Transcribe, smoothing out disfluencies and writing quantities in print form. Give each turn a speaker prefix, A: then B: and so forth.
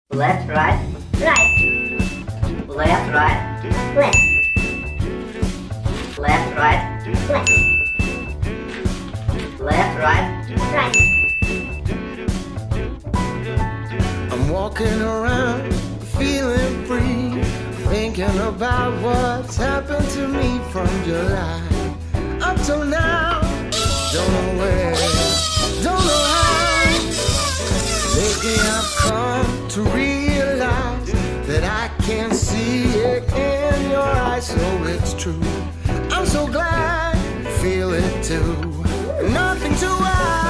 A: Left, right,
B: right,
A: left, right,
B: left,
A: left, right,
B: left,
A: left, right.
B: right.
C: I'm walking around feeling free, thinking about what's happened to me from July up till now. Don't know where, don't know how. Lately I've come to realize that I can see it in your eyes, so it's true. I'm so glad you feel it too. Nothing to hide.